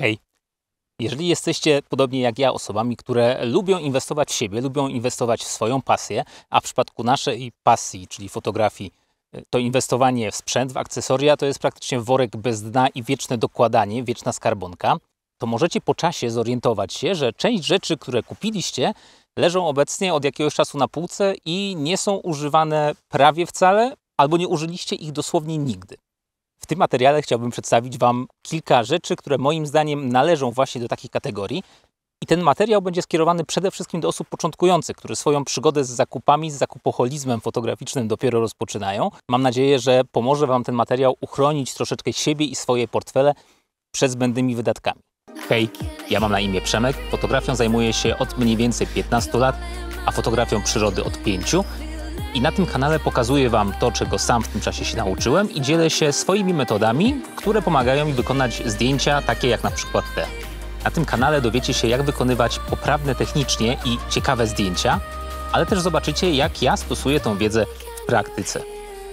Hej, jeżeli jesteście, podobnie jak ja, osobami, które lubią inwestować w siebie, lubią inwestować w swoją pasję, a w przypadku naszej pasji, czyli fotografii, to inwestowanie w sprzęt, w akcesoria, to jest praktycznie worek bez dna i wieczne dokładanie, wieczna skarbonka, to możecie po czasie zorientować się, że część rzeczy, które kupiliście, leżą obecnie od jakiegoś czasu na półce i nie są używane prawie wcale, albo nie użyliście ich dosłownie nigdy. W tym materiale chciałbym przedstawić Wam kilka rzeczy, które moim zdaniem należą właśnie do takich kategorii. I ten materiał będzie skierowany przede wszystkim do osób początkujących, które swoją przygodę z zakupami, z zakupoholizmem fotograficznym dopiero rozpoczynają. Mam nadzieję, że pomoże Wam ten materiał uchronić troszeczkę siebie i swoje portfele przed zbędnymi wydatkami. Hej, ja mam na imię Przemek, fotografią zajmuję się od mniej więcej 15 lat, a fotografią przyrody od 5. I na tym kanale pokazuję Wam to, czego sam w tym czasie się nauczyłem i dzielę się swoimi metodami, które pomagają mi wykonać zdjęcia takie jak na przykład te. Na tym kanale dowiecie się, jak wykonywać poprawne technicznie i ciekawe zdjęcia, ale też zobaczycie, jak ja stosuję tą wiedzę w praktyce.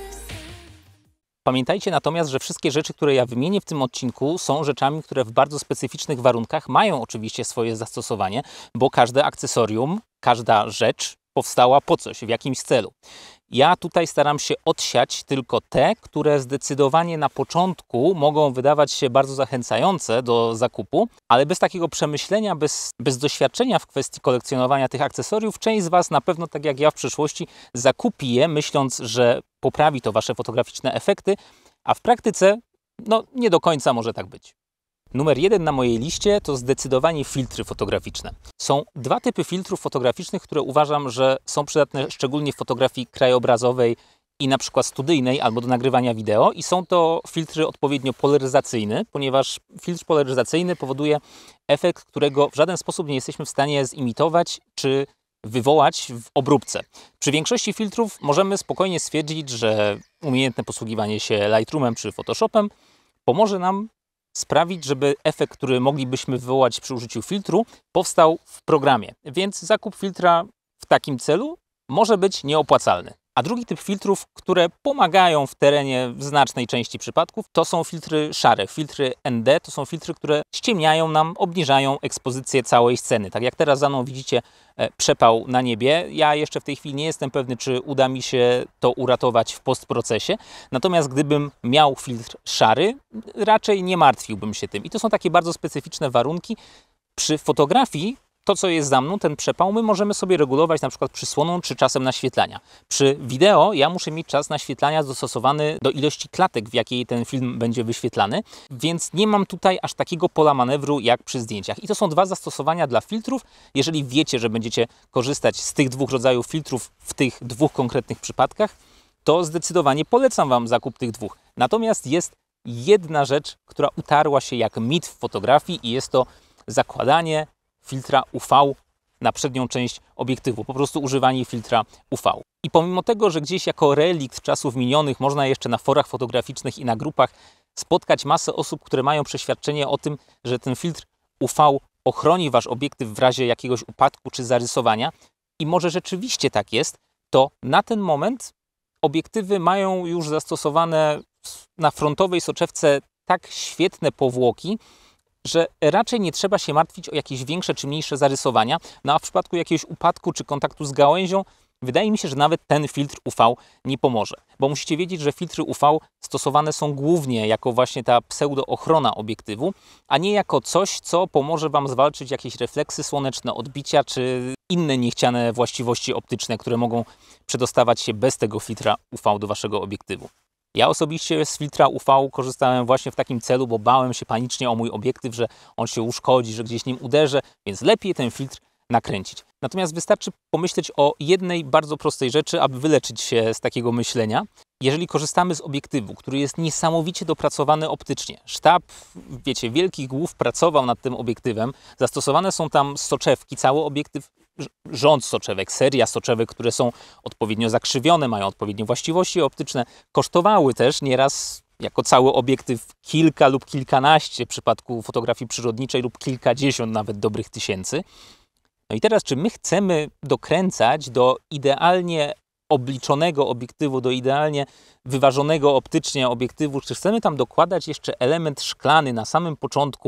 Pamiętajcie natomiast, że wszystkie rzeczy, które ja wymienię w tym odcinku, są rzeczami, które w bardzo specyficznych warunkach mają oczywiście swoje zastosowanie, bo każde akcesorium, każda rzecz powstała po coś, w jakimś celu. Ja tutaj staram się odsiać tylko te, które zdecydowanie na początku mogą wydawać się bardzo zachęcające do zakupu, ale bez takiego przemyślenia, bez doświadczenia w kwestii kolekcjonowania tych akcesoriów, część z Was na pewno, tak jak ja w przyszłości, zakupi je, myśląc, że poprawi to Wasze fotograficzne efekty, a w praktyce nie do końca może tak być. Numer 1 na mojej liście to zdecydowanie filtry fotograficzne. Są dwa typy filtrów fotograficznych, które uważam, że są przydatne szczególnie w fotografii krajobrazowej i na przykład studyjnej albo do nagrywania wideo i są to filtry odpowiednio polaryzacyjne, ponieważ filtr polaryzacyjny powoduje efekt, którego w żaden sposób nie jesteśmy w stanie zimitować czy wywołać w obróbce. Przy większości filtrów możemy spokojnie stwierdzić, że umiejętne posługiwanie się Lightroomem czy Photoshopem pomoże nam sprawić, żeby efekt, który moglibyśmy wywołać przy użyciu filtru, powstał w programie. Więc zakup filtra w takim celu może być nieopłacalny. A drugi typ filtrów, które pomagają w terenie w znacznej części przypadków, to są filtry szare. Filtry ND to są filtry, które ściemniają nam, obniżają ekspozycję całej sceny. Tak jak teraz za mną widzicie przepał na niebie. Ja jeszcze w tej chwili nie jestem pewny, czy uda mi się to uratować w postprocesie. Natomiast gdybym miał filtr szary, raczej nie martwiłbym się tym. I to są takie bardzo specyficzne warunki. Przy fotografii to, co jest za mną, ten przepał, my możemy sobie regulować na przykład przysłoną czy czasem naświetlania. Przy wideo ja muszę mieć czas naświetlania dostosowany do ilości klatek, w jakiej ten film będzie wyświetlany, więc nie mam tutaj aż takiego pola manewru jak przy zdjęciach. I to są dwa zastosowania dla filtrów. Jeżeli wiecie, że będziecie korzystać z tych dwóch rodzajów filtrów w tych dwóch konkretnych przypadkach, to zdecydowanie polecam Wam zakup tych dwóch. Natomiast jest jedna rzecz, która utarła się jak mit w fotografii i jest to zakładanie filtra UV na przednią część obiektywu, po prostu używanie filtra UV. I pomimo tego, że gdzieś jako relikt czasów minionych można jeszcze na forach fotograficznych i na grupach spotkać masę osób, które mają przeświadczenie o tym, że ten filtr UV ochroni Wasz obiektyw w razie jakiegoś upadku czy zarysowania i może rzeczywiście tak jest, to na ten moment obiektywy mają już zastosowane na frontowej soczewce tak świetne powłoki, że raczej nie trzeba się martwić o jakieś większe czy mniejsze zarysowania, a w przypadku jakiegoś upadku czy kontaktu z gałęzią wydaje mi się, że nawet ten filtr UV nie pomoże. Bo musicie wiedzieć, że filtry UV stosowane są głównie jako właśnie ta pseudo-ochrona obiektywu, a nie jako coś, co pomoże Wam zwalczyć jakieś refleksy słoneczne, odbicia czy inne niechciane właściwości optyczne, które mogą przedostawać się bez tego filtra UV do Waszego obiektywu. Ja osobiście z filtra UV korzystałem właśnie w takim celu, bo bałem się panicznie o mój obiektyw, że on się uszkodzi, że gdzieś nim uderzę, więc lepiej ten filtr nakręcić. Natomiast wystarczy pomyśleć o jednej bardzo prostej rzeczy, aby wyleczyć się z takiego myślenia. Jeżeli korzystamy z obiektywu, który jest niesamowicie dopracowany optycznie, sztab, wiecie, wielkich głów pracował nad tym obiektywem, zastosowane są tam soczewki, cały obiektyw, rząd soczewek, seria soczewek, które są odpowiednio zakrzywione, mają odpowiednie właściwości optyczne, kosztowały też nieraz jako cały obiektyw kilka lub kilkanaście w przypadku fotografii przyrodniczej lub kilkadziesiąt nawet dobrych tysięcy. No i teraz, czy my chcemy dokręcać do idealnie obliczonego obiektywu, do idealnie wyważonego optycznie obiektywu, czy chcemy tam dokładać jeszcze element szklany na samym początku,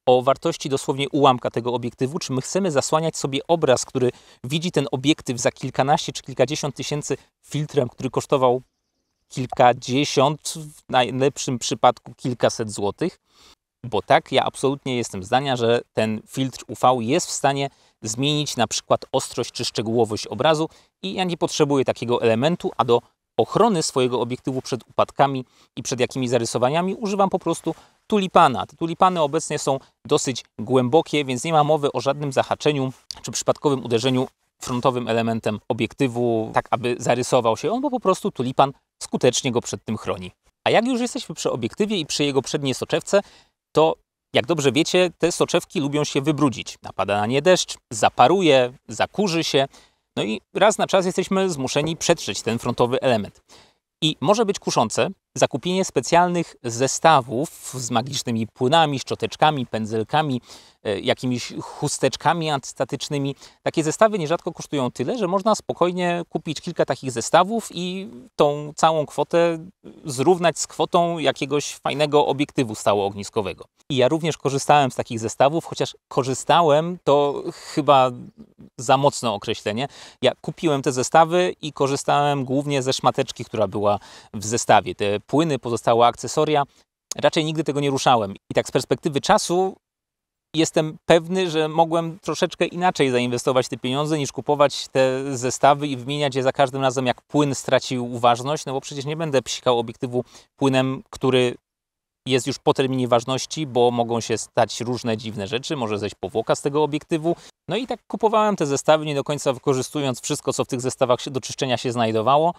o wartości dosłownie ułamka tego obiektywu, czy my chcemy zasłaniać sobie obraz, który widzi ten obiektyw za kilkanaście czy kilkadziesiąt tysięcy filtrem, który kosztował kilkadziesiąt, w najlepszym przypadku kilkaset złotych. Bo tak, ja absolutnie jestem zdania, że ten filtr UV jest w stanie zmienić na przykład ostrość czy szczegółowość obrazu i ja nie potrzebuję takiego elementu, a do ochrony swojego obiektywu przed upadkami i przed jakimiś zarysowaniami używam po prostu tulipana. Te tulipany obecnie są dosyć głębokie, więc nie ma mowy o żadnym zahaczeniu czy przypadkowym uderzeniu frontowym elementem obiektywu, tak aby zarysował się on, bo po prostu tulipan skutecznie go przed tym chroni. A jak już jesteśmy przy obiektywie i przy jego przedniej soczewce, to jak dobrze wiecie, te soczewki lubią się wybrudzić. Napada na nie deszcz, zaparuje, zakurzy się. No i raz na czas jesteśmy zmuszeni przetrzeć ten frontowy element. I może być kuszące zakupienie specjalnych zestawów z magicznymi płynami, szczoteczkami, pędzelkami, jakimiś chusteczkami antystatycznymi. Takie zestawy nierzadko kosztują tyle, że można spokojnie kupić kilka takich zestawów i tą całą kwotę zrównać z kwotą jakiegoś fajnego obiektywu stałoogniskowego. I ja również korzystałem z takich zestawów, chociaż korzystałem to chyba za mocne określenie. Ja kupiłem te zestawy i korzystałem głównie ze szmateczki, która była w zestawie. Te płyny, pozostałe akcesoria, raczej nigdy tego nie ruszałem. I tak z perspektywy czasu jestem pewny, że mogłem troszeczkę inaczej zainwestować te pieniądze, niż kupować te zestawy i wymieniać je za każdym razem, jak płyn stracił ważność, no bo przecież nie będę psikał obiektywu płynem, który jest już po terminie ważności, bo mogą się stać różne dziwne rzeczy, może zejść powłoka z tego obiektywu. No i tak kupowałem te zestawy, nie do końca wykorzystując wszystko, co w tych zestawach do czyszczenia się znajdowało,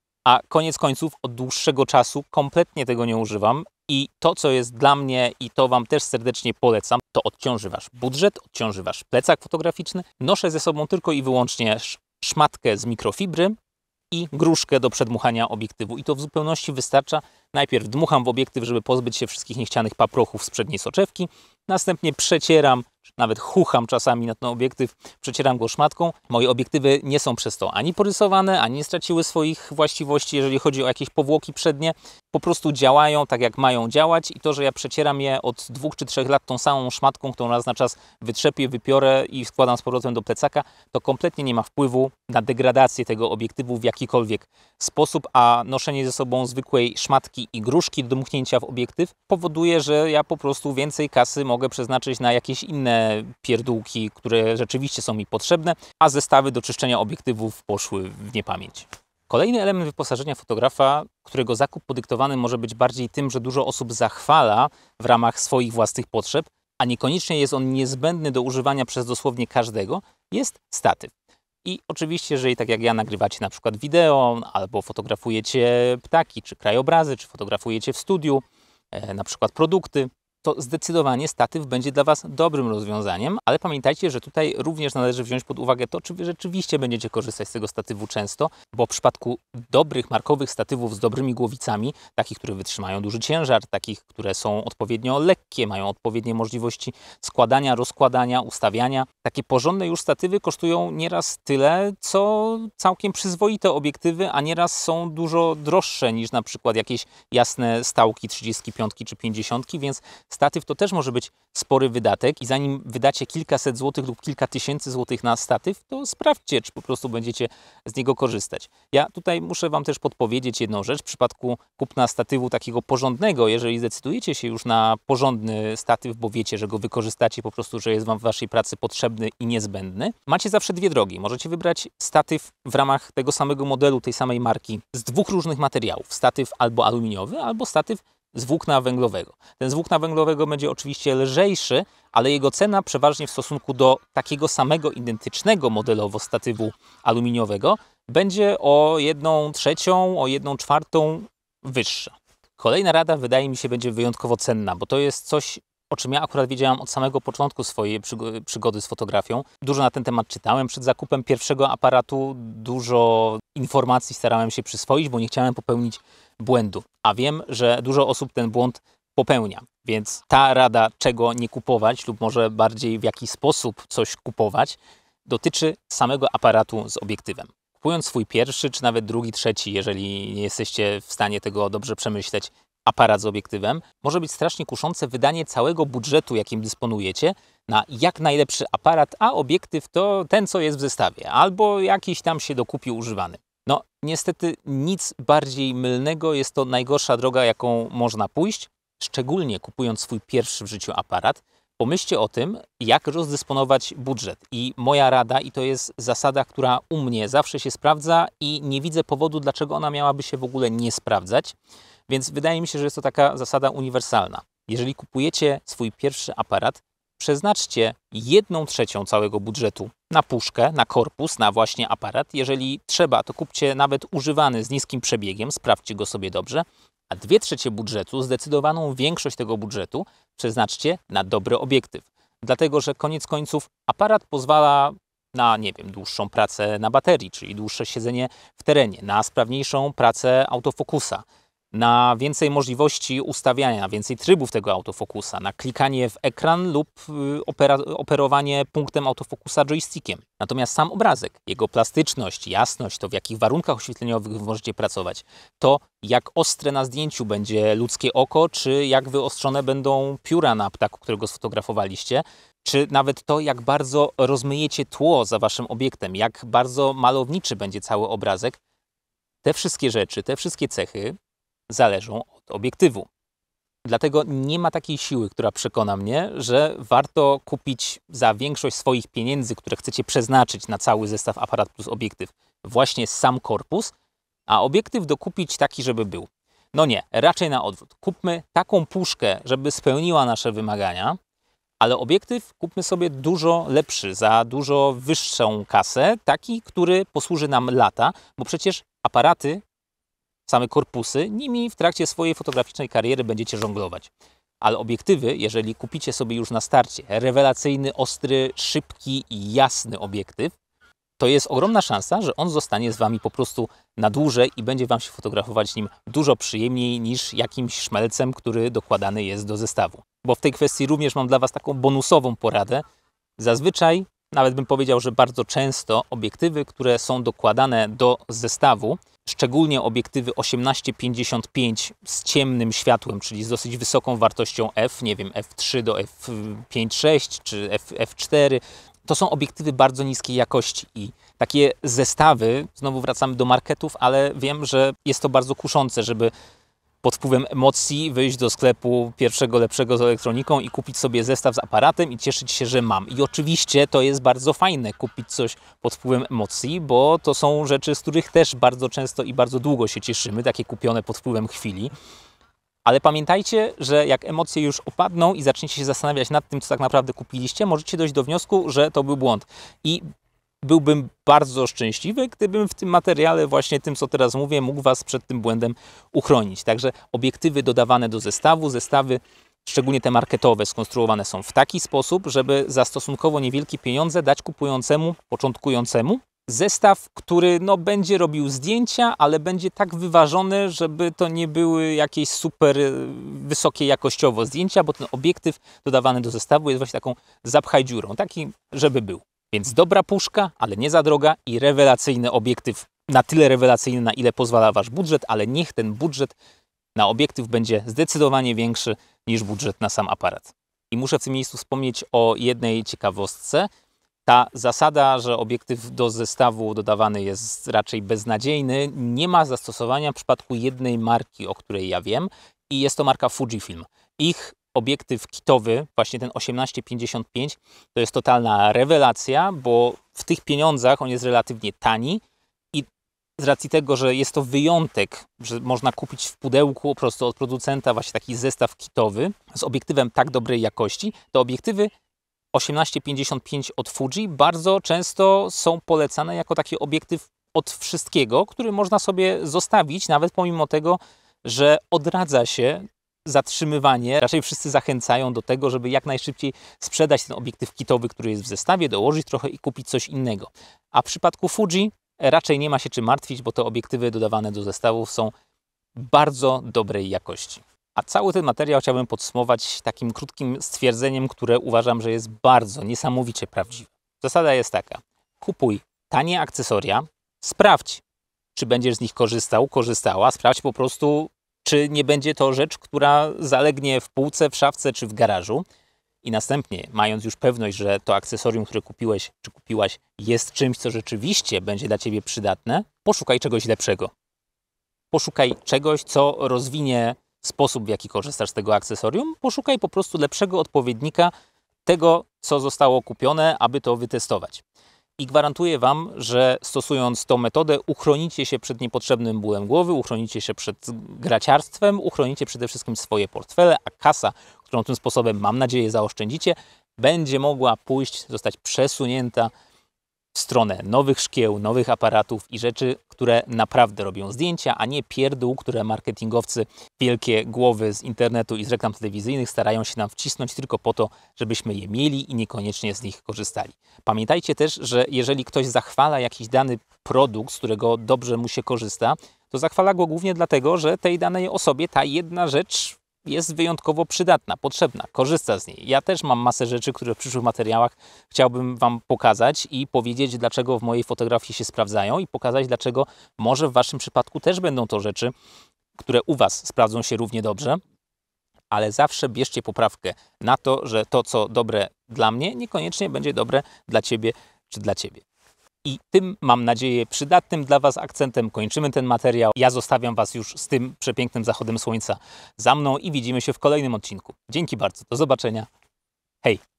a koniec końców od dłuższego czasu kompletnie tego nie używam i to, co jest dla mnie i to Wam też serdecznie polecam, to odciąży Wasz budżet, odciąży Wasz plecak fotograficzny. Noszę ze sobą tylko i wyłącznie szmatkę z mikrofibry i gruszkę do przedmuchania obiektywu i to w zupełności wystarcza. Najpierw dmucham w obiektyw, żeby pozbyć się wszystkich niechcianych paprochów z przedniej soczewki, następnie przecieram, czy nawet chucham czasami na ten obiektyw, przecieram go szmatką. Moje obiektywy nie są przez to ani porysowane, ani nie straciły swoich właściwości, jeżeli chodzi o jakieś powłoki przednie. Po prostu działają tak, jak mają działać i to, że ja przecieram je od 2 czy 3 lat tą samą szmatką, którą raz na czas wytrzepię, wypiorę i składam z powrotem do plecaka, to kompletnie nie ma wpływu na degradację tego obiektywu w jakikolwiek sposób, a noszenie ze sobą zwykłej szmatki i gruszki do dmuchnięcia w obiektyw powoduje, że ja po prostu więcej kasy mogę przeznaczyć na jakieś inne pierdółki, które rzeczywiście są mi potrzebne, a zestawy do czyszczenia obiektywów poszły w niepamięć. Kolejny element wyposażenia fotografa, którego zakup podyktowany może być bardziej tym, że dużo osób zachwala w ramach swoich własnych potrzeb, a niekoniecznie jest on niezbędny do używania przez dosłownie każdego, jest statyw. I oczywiście, jeżeli tak jak ja nagrywacie na przykład wideo, albo fotografujecie ptaki, czy krajobrazy, czy fotografujecie w studiu, na przykład produkty, to zdecydowanie statyw będzie dla Was dobrym rozwiązaniem, ale pamiętajcie, że tutaj również należy wziąć pod uwagę to, czy Wy rzeczywiście będziecie korzystać z tego statywu często, bo w przypadku dobrych, markowych statywów z dobrymi głowicami, takich, które wytrzymają duży ciężar, takich, które są odpowiednio lekkie, mają odpowiednie możliwości składania, rozkładania, ustawiania, takie porządne już statywy kosztują nieraz tyle, co całkiem przyzwoite obiektywy, a nieraz są dużo droższe niż na przykład jakieś jasne stałki 35 czy 50, więc statyw to też może być spory wydatek i zanim wydacie kilkaset złotych lub kilka tysięcy złotych na statyw, to sprawdźcie, czy po prostu będziecie z niego korzystać. Ja tutaj muszę Wam też podpowiedzieć jedną rzecz. W przypadku kupna statywu takiego porządnego, jeżeli zdecydujecie się już na porządny statyw, bo wiecie, że go wykorzystacie po prostu, że jest Wam w Waszej pracy potrzebny i niezbędny, macie zawsze dwie drogi. Możecie wybrać statyw w ramach tego samego modelu, tej samej marki z dwóch różnych materiałów. Statyw albo aluminiowy, albo statyw z włókna węglowego. Ten z włókna węglowego będzie oczywiście lżejszy, ale jego cena przeważnie w stosunku do takiego samego, identycznego modelowo statywu aluminiowego będzie o 1/3, o 1/4 wyższa. Kolejna rada wydaje mi się będzie wyjątkowo cenna, bo to jest coś, o czym ja akurat wiedziałam od samego początku swojej przygody z fotografią. Dużo na ten temat czytałem przed zakupem pierwszego aparatu, dużo informacji starałem się przyswoić, bo nie chciałem popełnić błędu. A wiem, że dużo osób ten błąd popełnia, więc ta rada, czego nie kupować lub może bardziej w jaki sposób coś kupować, dotyczy samego aparatu z obiektywem. Kupując swój pierwszy, czy nawet drugi, trzeci, jeżeli nie jesteście w stanie tego dobrze przemyśleć, aparat z obiektywem, może być strasznie kuszące wydanie całego budżetu, jakim dysponujecie, na jak najlepszy aparat, a obiektyw to ten, co jest w zestawie, albo jakiś tam się dokupił używany. No, niestety nic bardziej mylnego, jest to najgorsza droga, jaką można pójść, szczególnie kupując swój pierwszy w życiu aparat. Pomyślcie o tym, jak rozdysponować budżet. I moja rada, i to jest zasada, która u mnie zawsze się sprawdza i nie widzę powodu, dlaczego ona miałaby się w ogóle nie sprawdzać. Więc wydaje mi się, że jest to taka zasada uniwersalna. Jeżeli kupujecie swój pierwszy aparat, przeznaczcie 1/3 całego budżetu na puszkę, na korpus, na właśnie aparat. Jeżeli trzeba, to kupcie nawet używany z niskim przebiegiem, sprawdźcie go sobie dobrze. A 2/3 budżetu, zdecydowaną większość tego budżetu, przeznaczcie na dobry obiektyw. Dlatego, że koniec końców aparat pozwala na, nie wiem, dłuższą pracę na baterii, czyli dłuższe siedzenie w terenie, na sprawniejszą pracę autofokusa, na więcej możliwości ustawiania, na więcej trybów tego autofokusa, na klikanie w ekran lub operowanie punktem autofokusa joystickiem. Natomiast sam obrazek, jego plastyczność, jasność, to w jakich warunkach oświetleniowych możecie pracować, to jak ostre na zdjęciu będzie ludzkie oko, czy jak wyostrzone będą pióra na ptaku, którego sfotografowaliście, czy nawet to, jak bardzo rozmyjecie tło za waszym obiektem, jak bardzo malowniczy będzie cały obrazek. Te wszystkie rzeczy, te wszystkie cechy zależą od obiektywu. Dlatego nie ma takiej siły, która przekona mnie, że warto kupić za większość swoich pieniędzy, które chcecie przeznaczyć na cały zestaw aparat plus obiektyw, właśnie sam korpus, a obiektyw dokupić taki, żeby był. No nie, raczej na odwrót. Kupmy taką puszkę, żeby spełniła nasze wymagania, ale obiektyw kupmy sobie dużo lepszy, za dużo wyższą kasę, taki, który posłuży nam lata, bo przecież aparaty, same korpusy, nimi w trakcie swojej fotograficznej kariery będziecie żonglować. Ale obiektywy, jeżeli kupicie sobie już na starcie rewelacyjny, ostry, szybki i jasny obiektyw, to jest ogromna szansa, że on zostanie z wami po prostu na dłużej i będzie wam się fotografować nim dużo przyjemniej niż jakimś szmelcem, który dokładany jest do zestawu. Bo w tej kwestii również mam dla was taką bonusową poradę. Zazwyczaj, nawet bym powiedział, że bardzo często obiektywy, które są dokładane do zestawu, szczególnie obiektywy 18-55 z ciemnym światłem, czyli z dosyć wysoką wartością f, nie wiem, f3 do f5.6 czy f4, to są obiektywy bardzo niskiej jakości i takie zestawy, znowu wracamy do marketów, ale wiem, że jest to bardzo kuszące, żeby pod wpływem emocji wyjść do sklepu pierwszego lepszego z elektroniką i kupić sobie zestaw z aparatem i cieszyć się, że mam. I oczywiście to jest bardzo fajne kupić coś pod wpływem emocji, bo to są rzeczy, z których też bardzo często i bardzo długo się cieszymy, takie kupione pod wpływem chwili. Ale pamiętajcie, że jak emocje już opadną i zaczniecie się zastanawiać nad tym, co tak naprawdę kupiliście, możecie dojść do wniosku, że to był błąd. I byłbym bardzo szczęśliwy, gdybym w tym materiale, właśnie tym, co teraz mówię, mógł was przed tym błędem uchronić. Także obiektywy dodawane do zestawu, zestawy, szczególnie te marketowe, skonstruowane są w taki sposób, żeby za stosunkowo niewielkie pieniądze dać kupującemu, początkującemu, zestaw, który będzie robił zdjęcia, ale będzie tak wyważony, żeby to nie były jakieś super wysokie jakościowo zdjęcia, bo ten obiektyw dodawany do zestawu jest właśnie taką zapchaj dziurą, taki, żeby był. Więc dobra puszka, ale nie za droga i rewelacyjny obiektyw, na tyle rewelacyjny, na ile pozwala wasz budżet, ale niech ten budżet na obiektyw będzie zdecydowanie większy niż budżet na sam aparat. I muszę w tym miejscu wspomnieć o jednej ciekawostce. Ta zasada, że obiektyw do zestawu dodawany jest raczej beznadziejny, nie ma zastosowania w przypadku jednej marki, o której ja wiem, i jest to marka Fujifilm. Ich obiektyw kitowy, właśnie ten 18-55, to jest totalna rewelacja, bo w tych pieniądzach on jest relatywnie tani i z racji tego, że jest to wyjątek, że można kupić w pudełku po prostu od producenta właśnie taki zestaw kitowy z obiektywem tak dobrej jakości, to obiektywy 18-55 od Fuji bardzo często są polecane jako taki obiektyw od wszystkiego, który można sobie zostawić, nawet pomimo tego, że odradza się zatrzymywanie. Raczej wszyscy zachęcają do tego, żeby jak najszybciej sprzedać ten obiektyw kitowy, który jest w zestawie, dołożyć trochę i kupić coś innego. A w przypadku Fuji raczej nie ma się czym martwić, bo te obiektywy dodawane do zestawów są bardzo dobrej jakości. A cały ten materiał chciałbym podsumować takim krótkim stwierdzeniem, które uważam, że jest bardzo niesamowicie prawdziwe. Zasada jest taka: kupuj tanie akcesoria, sprawdź, czy będziesz z nich korzystał, korzystała, sprawdź po prostu, Czy nie będzie to rzecz, która zalegnie w półce, w szafce czy w garażu? I następnie, mając już pewność, że to akcesorium, które kupiłeś czy kupiłaś, jest czymś, co rzeczywiście będzie dla Ciebie przydatne, poszukaj czegoś lepszego. Poszukaj czegoś, co rozwinie sposób, w jaki korzystasz z tego akcesorium. Poszukaj po prostu lepszego odpowiednika tego, co zostało kupione, aby to wytestować. I gwarantuję Wam, że stosując tą metodę uchronicie się przed niepotrzebnym bólem głowy, uchronicie się przed graciarstwem, uchronicie przede wszystkim swoje portfele, a kasa, którą tym sposobem, mam nadzieję, zaoszczędzicie, będzie mogła pójść, zostać przesunięta w stronę nowych szkieł, nowych aparatów i rzeczy, które naprawdę robią zdjęcia, a nie pierdół, które marketingowcy, wielkie głowy z internetu i z reklam telewizyjnych starają się nam wcisnąć tylko po to, żebyśmy je mieli i niekoniecznie z nich korzystali. Pamiętajcie też, że jeżeli ktoś zachwala jakiś dany produkt, z którego dobrze mu się korzysta, to zachwala go głównie dlatego, że tej danej osobie ta jedna rzecz jest wyjątkowo przydatna, potrzebna, korzysta z niej. Ja też mam masę rzeczy, które w przyszłych materiałach chciałbym Wam pokazać i powiedzieć, dlaczego w mojej fotografii się sprawdzają i pokazać, dlaczego może w Waszym przypadku też będą to rzeczy, które u Was sprawdzą się równie dobrze, ale zawsze bierzcie poprawkę na to, że to, co dobre dla mnie, niekoniecznie będzie dobre dla Ciebie czy dla Ciebie. I tym, mam nadzieję, przydatnym dla Was akcentem kończymy ten materiał. Ja zostawiam Was już z tym przepięknym zachodem słońca za mną i widzimy się w kolejnym odcinku. Dzięki bardzo, do zobaczenia. Hej!